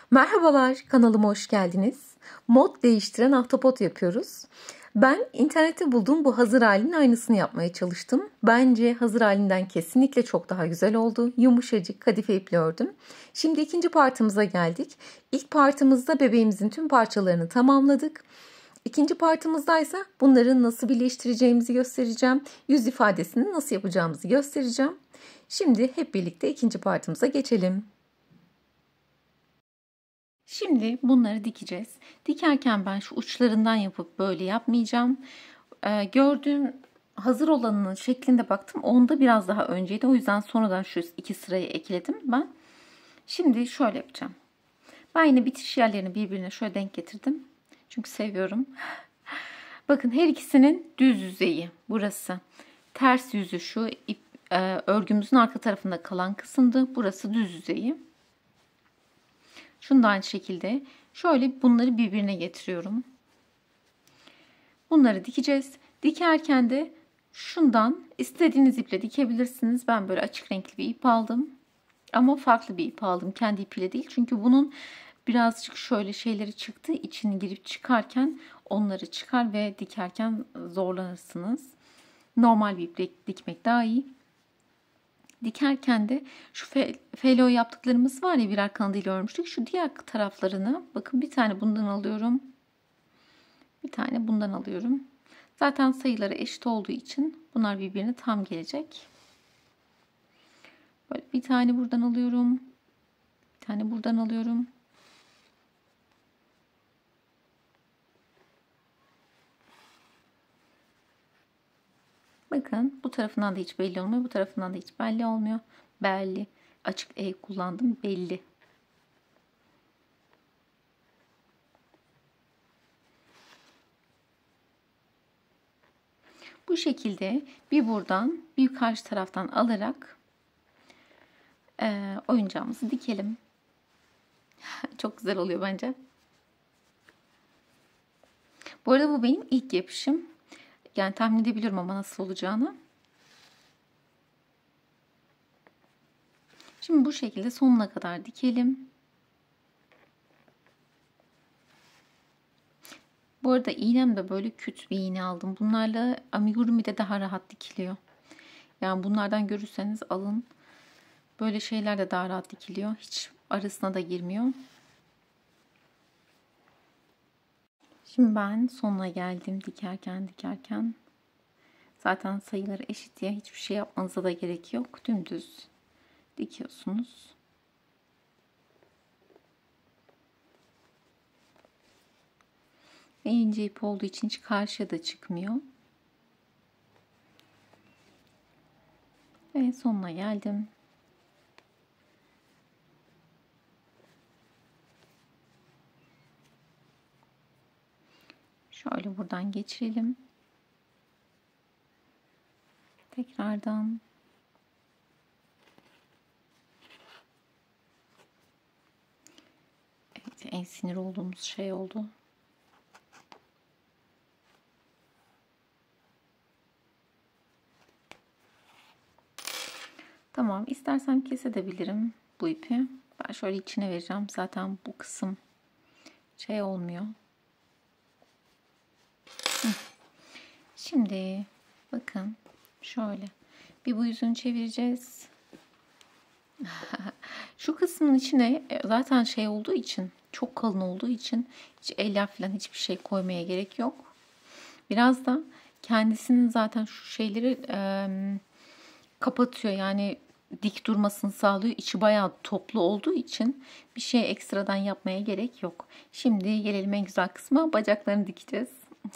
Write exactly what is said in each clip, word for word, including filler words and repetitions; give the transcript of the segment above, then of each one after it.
Merhabalar, kanalıma hoş geldiniz. Mod değiştiren ahtapot yapıyoruz. Ben internette bulduğum bu hazır halinin aynısını yapmaya çalıştım. Bence hazır halinden kesinlikle çok daha güzel oldu. Yumuşacık kadife iple ördüm. Şimdi ikinci partımıza geldik. İlk partımızda bebeğimizin tüm parçalarını tamamladık. İkinci partımızda ise bunları nasıl birleştireceğimizi göstereceğim. Yüz ifadesini nasıl yapacağımızı göstereceğim. Şimdi hep birlikte ikinci partımıza geçelim. Şimdi bunları dikeceğiz. Dikerken ben şu uçlarından yapıp böyle yapmayacağım. Ee, gördüğüm hazır olanının şeklinde baktım. Onda biraz daha önceydi. O yüzden sonradan şu iki sırayı ekledim ben. Şimdi şöyle yapacağım. Ben yine bitiş yerlerini birbirine şöyle denk getirdim. Çünkü seviyorum. Bakın her ikisinin düz yüzeyi burası. Ters yüzü şu ip, e, örgümüzün arka tarafında kalan kısımdı. Burası düz yüzeyi. Şunu da aynı şekilde şöyle bunları birbirine getiriyorum. Bunları dikeceğiz. Dikerken de şundan istediğiniz iple dikebilirsiniz. Ben böyle açık renkli bir ip aldım. Ama farklı bir ip aldım. Kendi ipiyle değil. Çünkü bunun birazcık şöyle şeyleri çıktı. İçini girip çıkarken onları çıkar ve dikerken zorlanırsınız. Normal bir iple dikmek daha iyi. Dikerken de şu felo yaptıklarımız var ya, birer kanadıyla örmüştük. Şu diğer taraflarını bakın, bir tane bundan alıyorum. Bir tane bundan alıyorum. Zaten sayıları eşit olduğu için bunlar birbirine tam gelecek. Böyle bir tane buradan alıyorum. Bir tane buradan alıyorum. Bakın bu tarafından da hiç belli olmuyor. Bu tarafından da hiç belli olmuyor. Belli. Açık E kullandım. Belli. Bu şekilde bir buradan bir karşı taraftan alarak e, oyuncağımızı dikelim. Çok güzel oluyor bence. Bu arada bu benim ilk yapışım. Yani tahmin edebiliyorum ama nasıl olacağını. Şimdi bu şekilde sonuna kadar dikelim. Bu arada iğnem de böyle küt bir iğne aldım. Bunlarla amigurumi de daha rahat dikiliyor. Yani bunlardan görürseniz alın. Böyle şeyler de daha rahat dikiliyor. Hiç arasına da girmiyor. Şimdi ben sonuna geldim dikerken dikerken. Zaten sayıları eşit ya, hiçbir şey yapmanıza da gerek yok. Dümdüz dikiyorsunuz. Ve ince ip olduğu için hiç karşıya da çıkmıyor. Ve sonuna geldim. Şöyle buradan geçirelim. Tekrardan. Evet, en sinir olduğumuz şey oldu. Tamam, istersem kesebilirim bu ipi. Ben şöyle içine vereceğim. Zaten bu kısım şey olmuyor. Şimdi bakın şöyle bir bu yüzünü çevireceğiz. Şu kısmın içine zaten şey olduğu için, çok kalın olduğu için hiç elyaf falan hiçbir şey koymaya gerek yok. Biraz da kendisinin zaten şu şeyleri e, kapatıyor. Yani dik durmasını sağlıyor. İçi bayağı toplu olduğu için bir şey ekstradan yapmaya gerek yok. Şimdi gelelim en güzel kısma. Bacaklarını dikeceğiz.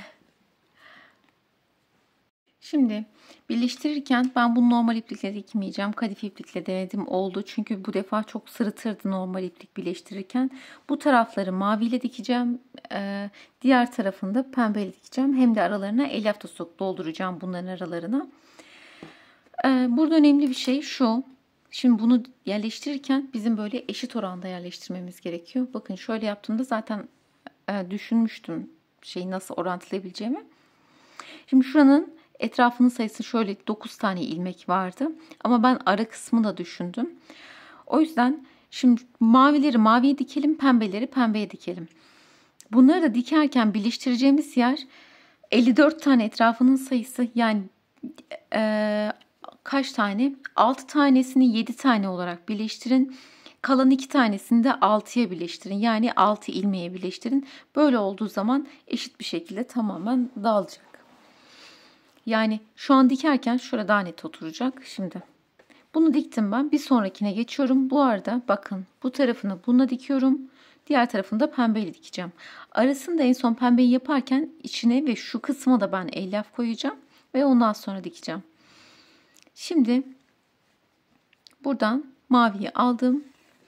Şimdi birleştirirken ben bunu normal iplikle dikmeyeceğim. Kadife iplikle denedim, oldu. Çünkü bu defa çok sırıtırdı normal iplik birleştirirken. Bu tarafları maviyle dikeceğim. Ee, diğer tarafını da pembeyle dikeceğim. Hem de aralarına elyaf da dolduracağım bunların aralarına. Ee, burada önemli bir şey şu. Şimdi bunu yerleştirirken bizim böyle eşit oranda yerleştirmemiz gerekiyor. Bakın şöyle yaptığımda zaten e, düşünmüştüm şeyi nasıl orantılayabileceğimi. Şimdi şuranın etrafının sayısı şöyle dokuz tane ilmek vardı. Ama ben ara kısmı da düşündüm. O yüzden Şimdi mavileri maviye dikelim, pembeleri pembeye dikelim. Bunları da dikerken birleştireceğimiz yer elli dört tane etrafının sayısı, yani e, kaç tane? altı tanesini yedi tane olarak birleştirin. Kalan iki tanesini de altıya birleştirin. Yani altı ilmeğe birleştirin. Böyle olduğu zaman eşit bir şekilde tamamen dağılacak. Yani şu an dikerken şurada daha net oturacak. Şimdi bunu diktim ben. Bir sonrakine geçiyorum. Bu arada bakın, bu tarafını bununla dikiyorum. Diğer tarafını da pembeyle dikeceğim. Arasında en son pembeyi yaparken içine ve şu kısma da ben elyaf koyacağım. Ve ondan sonra dikeceğim. Şimdi buradan maviyi aldım.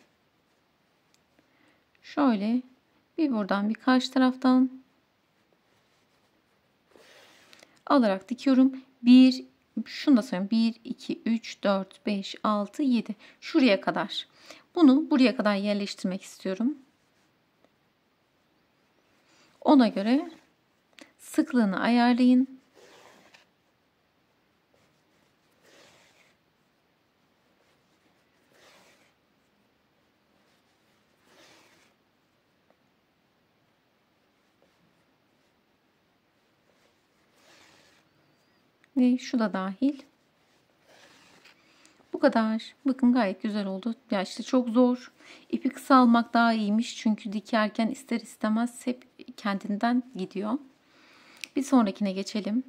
Şöyle bir buradan bir karşı taraftan alarak dikiyorum. bir, şunu da söyleyeyim. bir, iki, üç, dört, beş, altı, yedi. Şuraya kadar. Bunu buraya kadar yerleştirmek istiyorum. Ona göre sıklığını ayarlayın. Ve şu da dahil. Bu kadar. Bakın gayet güzel oldu. Ya işte çok zor. İpi kısa almak daha iyiymiş. Çünkü dikerken ister istemez hep kendinden gidiyor. Bir sonrakine geçelim.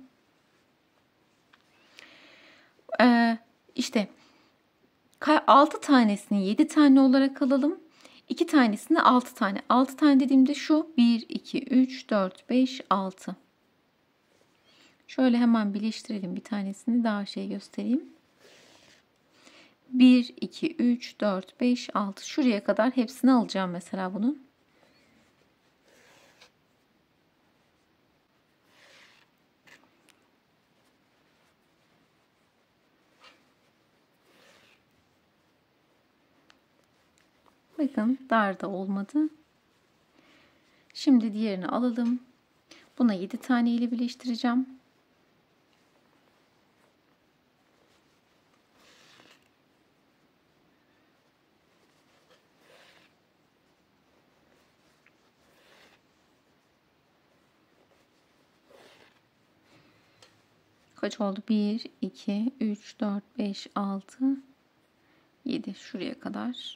Ee, işte altı tanesini yedi tane olarak alalım. iki tanesini altı tane. altı tane dediğimde şu. bir, iki, üç, dört, beş, altı. Şöyle hemen birleştirelim bir tanesini, daha şey göstereyim. bir, iki, üç, dört, beş, altı. Şuraya kadar hepsini alacağım mesela bunun. Bakın dar da olmadı. Şimdi diğerini alalım. Buna yedi tane ile birleştireceğim. Kaç oldu? bir, iki, üç, dört, beş, altı, yedi. Şuraya kadar.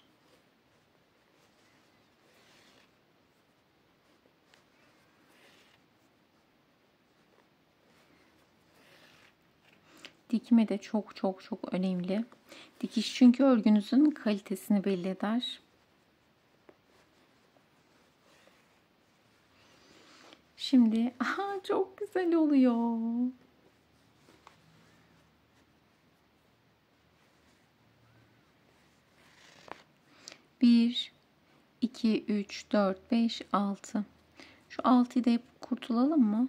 Dikme de çok çok çok önemli. Dikiş çünkü örgünüzün kalitesini belli eder. Şimdi aha, çok güzel oluyor. bir, iki, üç, dört, beş, altı. Şu altıyı da yapıp kurtulalım mı?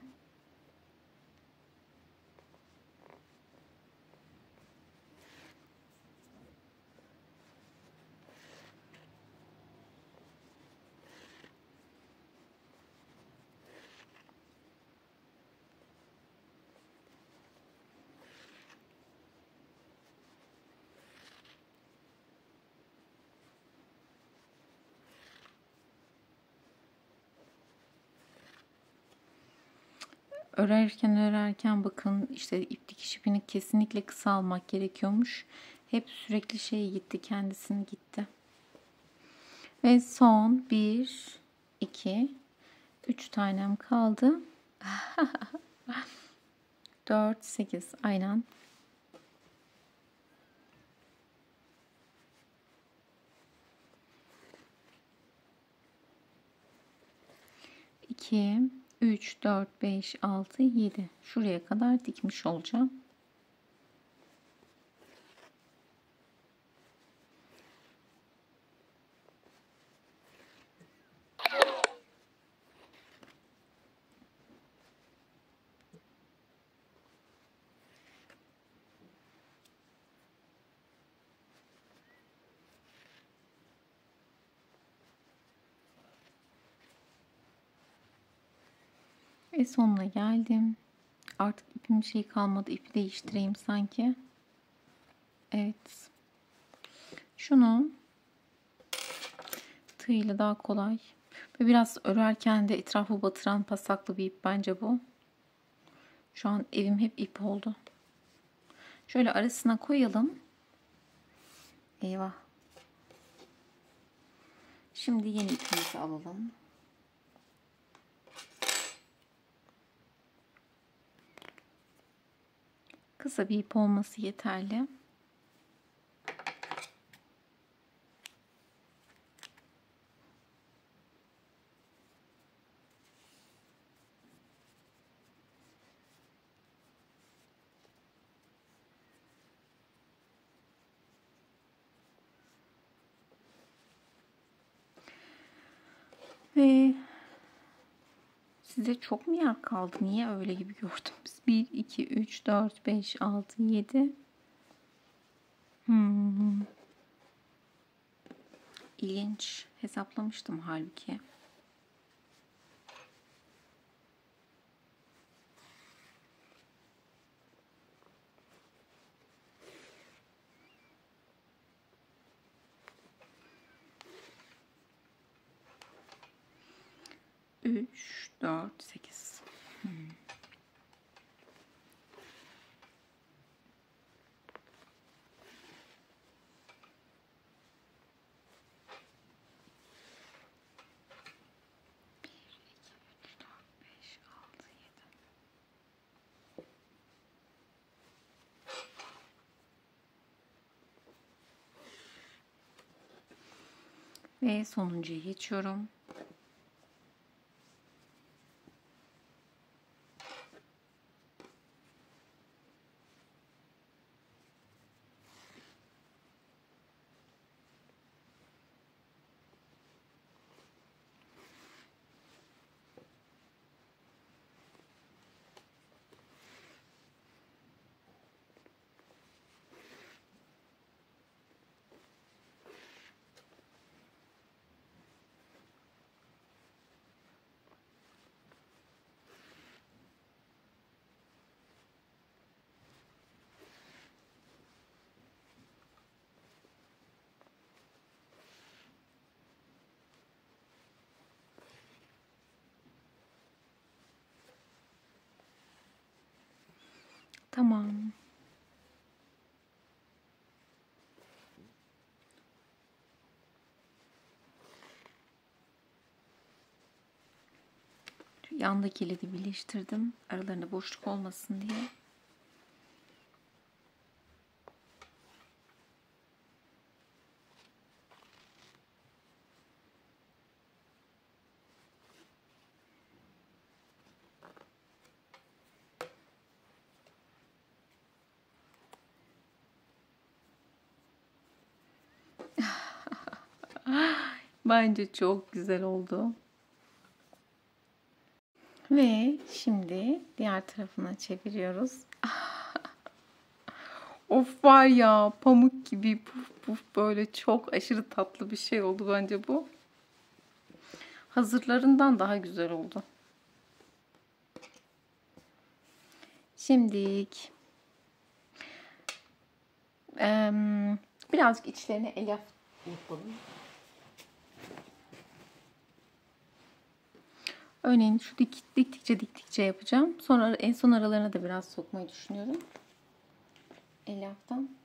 Örerken örerken bakın işte ip dikiş ipini kesinlikle kısa almak gerekiyormuş. Hep sürekli şey gitti, kendisini gitti. Ve son bir, iki, üç tanem kaldı. dört, sekiz aynen. iki, üç, dört, beş, altı, yedi. Şuraya kadar dikmiş olacağım. Ve sonuna geldim. Artık ipim şey kalmadı. İpi değiştireyim sanki. Evet. Şunu tığıyla daha kolay. Ve biraz örerken de etrafı batıran pasaklı bir ip bence bu. Şu an evim hep ip oldu. Şöyle arasına koyalım. Eyvah. Şimdi yeni ipimizi alalım. Kısa bir ip olması yeterli. Ve size çok mu yer kaldı? Niye öyle gibi gördüm? bir, iki, üç, dört, beş, altı, yedi. Hmm. İlginç. Hesaplamıştım halbuki. üç, dört, sekiz. Hmm. Ve sonuncuya geçiyorum. Tamam. Yandakiyle de birleştirdim. Aralarında boşluk olmasın diye. Bence çok güzel oldu. Ve şimdi diğer tarafına çeviriyoruz. Of var ya, pamuk gibi puf puf böyle çok aşırı tatlı bir şey oldu bence bu. Hazırlarından daha güzel oldu. Şimdilik em, birazcık içlerine elyaf yapalım. Örneğin şu dik, diktikçe diktikçe yapacağım. Sonra en son aralarına da biraz sokmayı düşünüyorum. Elyaftan.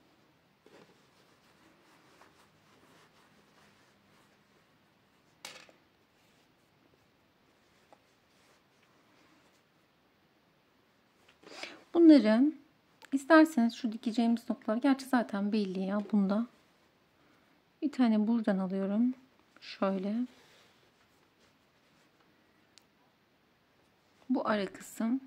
Bunları isterseniz şu dikeceğimiz noktalar, gerçi zaten belli ya bunda. Bir tane buradan alıyorum. Şöyle. Bu ara kısım.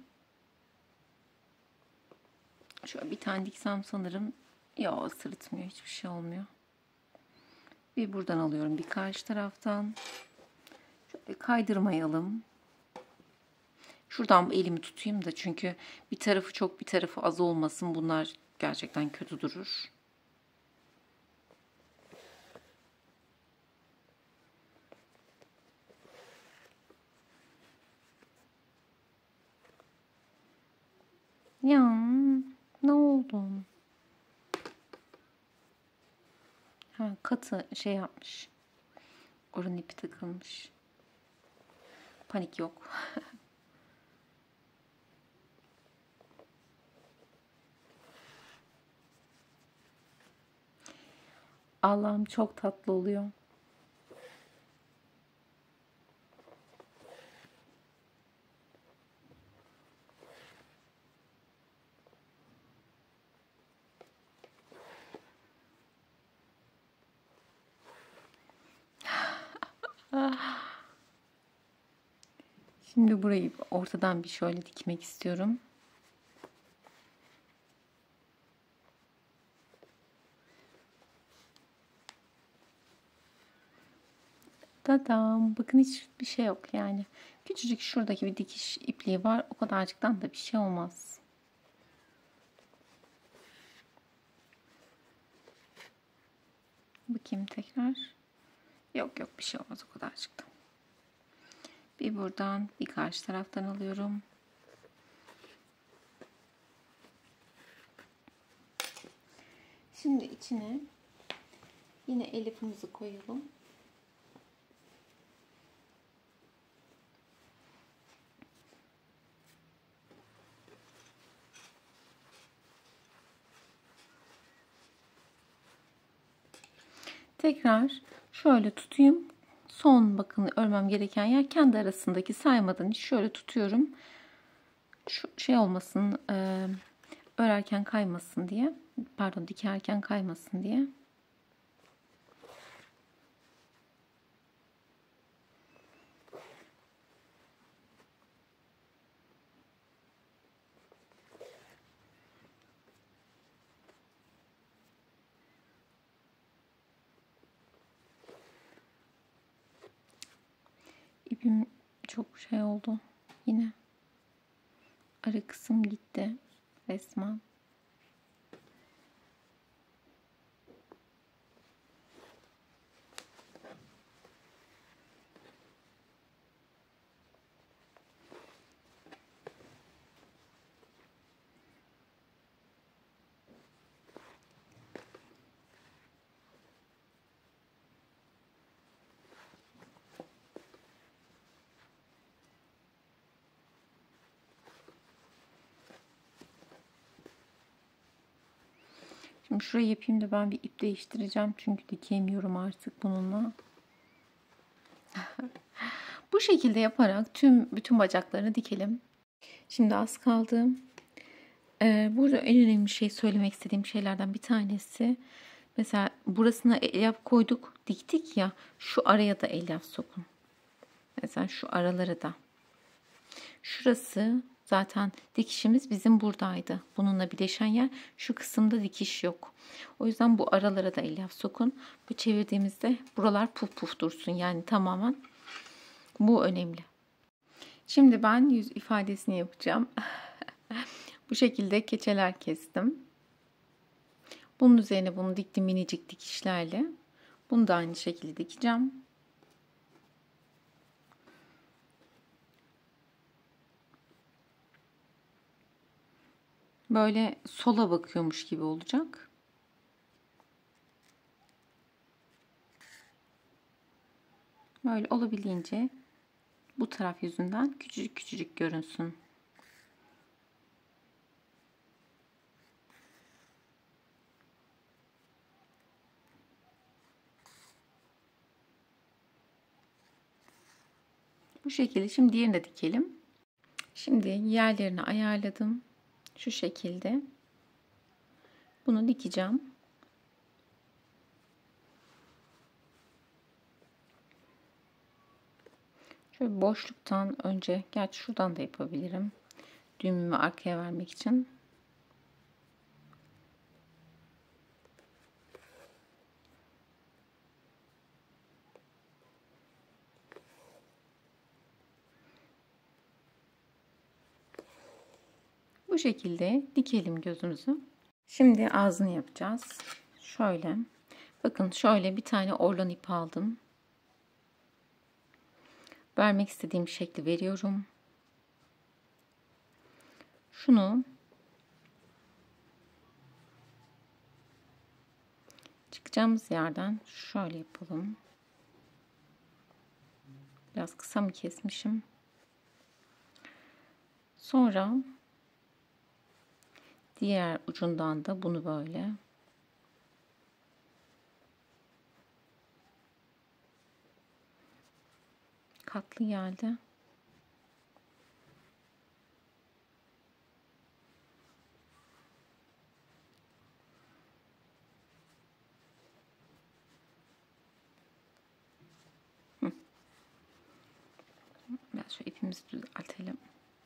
Şöyle bir tane diksem sanırım. Ya sırıtmıyor, hiçbir şey olmuyor. Bir buradan alıyorum, bir karşı taraftan. Şöyle kaydırmayalım. Şuradan elimi tutayım da, çünkü bir tarafı çok bir tarafı az olmasın. Bunlar gerçekten kötü durur. Ya ne oldu? Ha, katı şey yapmış. Oranın ipi takılmış. Panik yok. Allah'ım çok tatlı oluyor. Şimdi burayı ortadan bir şöyle dikmek istiyorum. Tadam. Bakın hiçbir şey yok yani. Küçücük şuradaki bir dikiş ipliği var. O kadarcıktan da bir şey olmaz. Bakayım tekrar. Yok yok, bir şey olmaz o kadarcıktan. Bir buradan bir karşı taraftan alıyorum. Şimdi içine yine elifimizi koyalım. Tekrar şöyle tutayım. Son bakın örmem gereken yer kendi arasındaki saymadan şöyle tutuyorum. Şu şey olmasın, e, örerken kaymasın diye. Pardon, dikerken kaymasın diye. İpim çok şey oldu. Yine ara kısım gitti resmen. Şimdi şurayı yapayım da ben bir ip değiştireceğim. Çünkü dikemiyorum artık bununla. Bu şekilde yaparak tüm bütün bacaklarını dikelim. Şimdi az kaldı. Ee, burada en önemli şey, söylemek istediğim şeylerden bir tanesi. Mesela burasına elyaf koyduk, diktik ya. Şu araya da elyaf sokun. Mesela şu araları da. Şurası zaten dikişimiz bizim buradaydı. Bununla birleşen yer, şu kısımda dikiş yok. O yüzden bu aralara da elyaf sokun. Bu çevirdiğimizde buralar puf puf dursun. Yani tamamen bu önemli. Şimdi ben yüz ifadesini yapacağım. Bu şekilde keçeler kestim. Bunun üzerine bunu diktim minicik dikişlerle. Bunu da aynı şekilde dikeceğim. Böyle sola bakıyormuş gibi olacak. Böyle olabildiğince bu taraf yüzünden küçücük küçücük görünsün. Bu şekilde. Şimdi diğerini de dikelim. Şimdi yerlerini ayarladım. Şu şekilde. Bunu dikeceğim. Şöyle boşluktan önce, gerçi şuradan da yapabilirim. Düğümümü arkaya vermek için. Bu şekilde dikelim gözümüzü. Şimdi ağzını yapacağız. Şöyle. Bakın şöyle bir tane orlan ip aldım. Vermek istediğim şekli veriyorum. Şunu çıkacağımız yerden şöyle yapalım. Biraz kısa mı kesmişim? Sonra diğer ucundan da bunu böyle katlı geldi. Biraz şu ipimizi düzeltelim.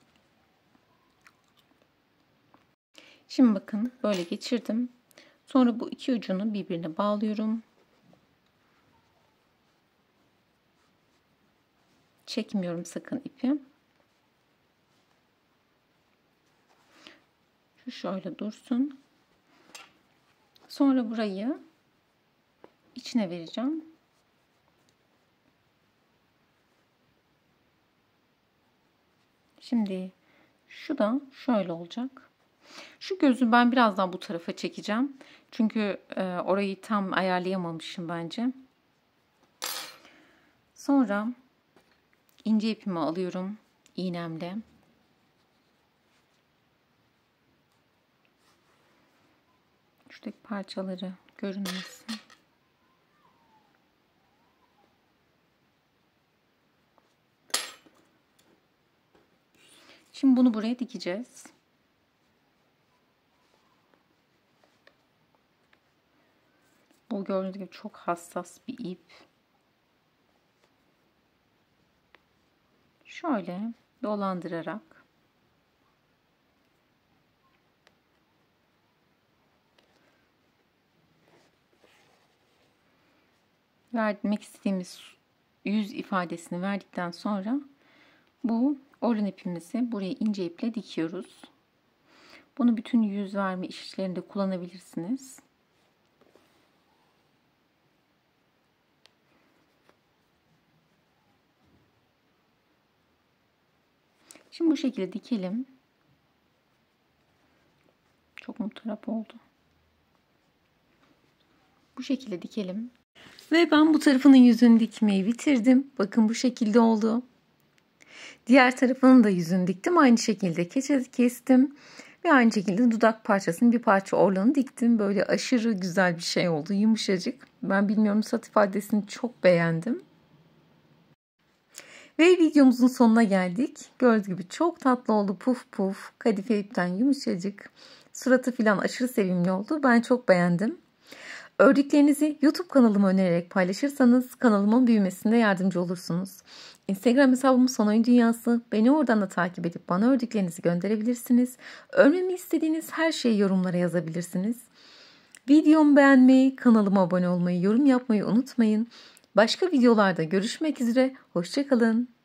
Şimdi bakın böyle geçirdim. Sonra bu iki ucunu birbirine bağlıyorum. Çekmiyorum sakın ipi. Şu şöyle dursun. Sonra burayı içine vereceğim. Şimdi şu da şöyle olacak. Şu gözü ben birazdan bu tarafa çekeceğim. Çünkü e, orayı tam ayarlayamamışım bence. Sonra ince ipimi alıyorum iğnemle. Şuradaki parçaları görünmesin. Şimdi bunu buraya dikeceğiz. Bu gördüğünüz gibi çok hassas bir ip. Şöyle dolandırarak vermek istediğimiz yüz ifadesini verdikten sonra bu orlin ipimizi buraya ince iple dikiyoruz. Bunu bütün yüz verme işlerinde kullanabilirsiniz. Şimdi bu şekilde dikelim. Çok mutarap oldu. Bu şekilde dikelim. Ve ben bu tarafının yüzünü dikmeyi bitirdim. Bakın bu şekilde oldu. Diğer tarafının da yüzünü diktim. Aynı şekilde kestim. Ve aynı şekilde dudak parçasının bir parça orlanı diktim. Böyle aşırı güzel bir şey oldu. Yumuşacık. Ben bilmiyorum, sat ifadesini çok beğendim. Ve videomuzun sonuna geldik. Gördüğünüz gibi çok tatlı oldu. Puf puf. Kadife ipten yumuşacık. Suratı falan aşırı sevimli oldu. Ben çok beğendim. Ördüklerinizi YouTube kanalıma önererek paylaşırsanız kanalımın büyümesinde yardımcı olursunuz. Instagram hesabım Son Oyun Dünyası. Beni oradan da takip edip bana ördüklerinizi gönderebilirsiniz. Örmemi istediğiniz her şeyi yorumlara yazabilirsiniz. Videomu beğenmeyi, kanalıma abone olmayı, yorum yapmayı unutmayın. Başka videolarda görüşmek üzere. Hoşça kalın.